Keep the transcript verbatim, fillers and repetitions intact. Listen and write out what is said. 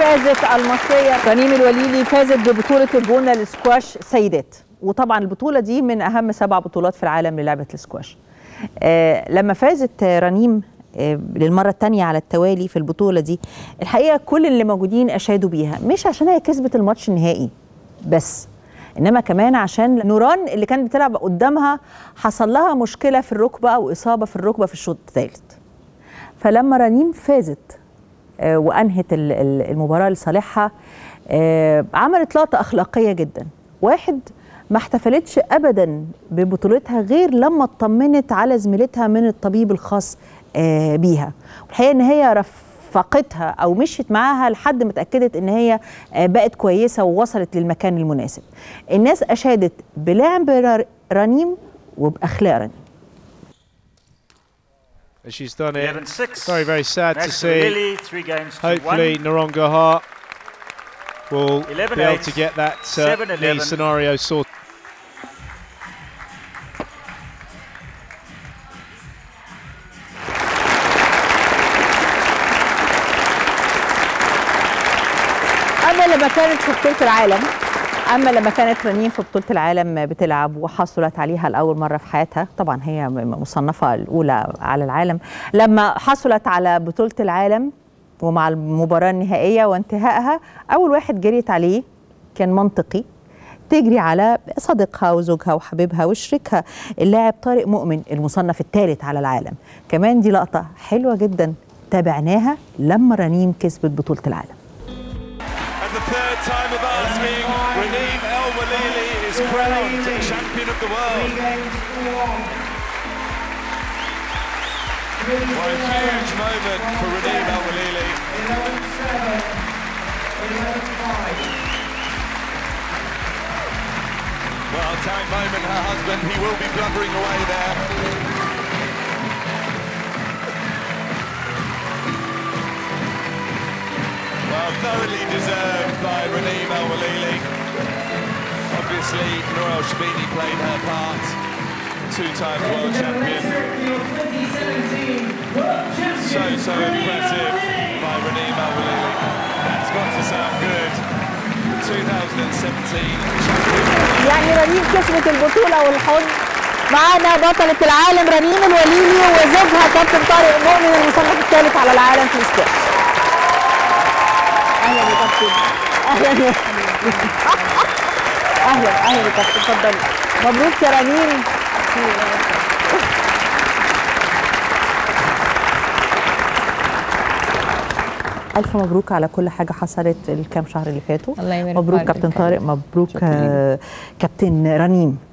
فازت المصريه رنيم الوليلي، فازت ببطوله الجونه للسكواش سيدات، وطبعا البطوله دي من اهم سبع بطولات في العالم للعبه السكواش. آه لما فازت رنيم آه للمره الثانيه على التوالي في البطوله دي، الحقيقه كل اللي موجودين اشادوا بيها، مش عشان هي كسبت الماتش النهائي بس، انما كمان عشان نوران اللي كانت بتلعب قدامها حصل لها مشكله في الركبه او اصابه في الركبه في الشوط الثالث. فلما رنيم فازت آه وانهت المباراه لصالحها، آه عملت لقطه اخلاقيه جدا. واحد، ما احتفلتش ابدا ببطولتها غير لما اطمنت على زميلتها من الطبيب الخاص آه بيها، والحقيقه ان هي رفقتها او مشيت معاها لحد ما اتاكدت ان هي آه بقت كويسه ووصلت للمكان المناسب. الناس اشادت بلعب رنيم وباخلاق رنيم. She's done it. Very, very sad to see. Hopefully, Noronga Hart will be able to get that uh, knee scenario sorted. أما لما كانت في بطولة العالم أما لما كانت رنيم في بطولة العالم بتلعب وحصلت عليها لأول مرة في حياتها، طبعا هي مصنفة الأولى على العالم، لما حصلت على بطولة العالم ومع المباراة النهائية وانتهائها، أول واحد جريت عليه كان منطقي، تجري على صديقها وزوجها وحبيبها وشريكها اللاعب طارق مؤمن المصنف الثالث على العالم. كمان دي لقطة حلوة جدا تابعناها لما رنيم كسبت بطولة العالم. The third time of asking, Raneem El-Walili is crowned champion of the world. What a huge moment for Raneem El-Walili. Well, time moment, her husband, he will be blubbering away there. Well, thoroughly deserved by Raneem El-Walili. Obviously, Noor El Shebini played her part. Two times world champion. So, so impressive by Raneem El-Walili. That's got to sound good. twenty seventeen champion. يعني رنيم كسبت البطولة والحضن. معانا بطلة العالم رنيم الوليلي وزوجها كابتن طارق مؤمن المصنف الثالث على العالم في السكواش. اهلا يا كابتن. اهلا يا اهلا اهلا يا كابتن، اتفضلي. مبروك يا رنيم. ألف مبروك على كل حاجة حصلت الكام شهر اللي فاتوا. الله يبارك. مبروك كابتن طارق، مبروك آه كابتن رنيم.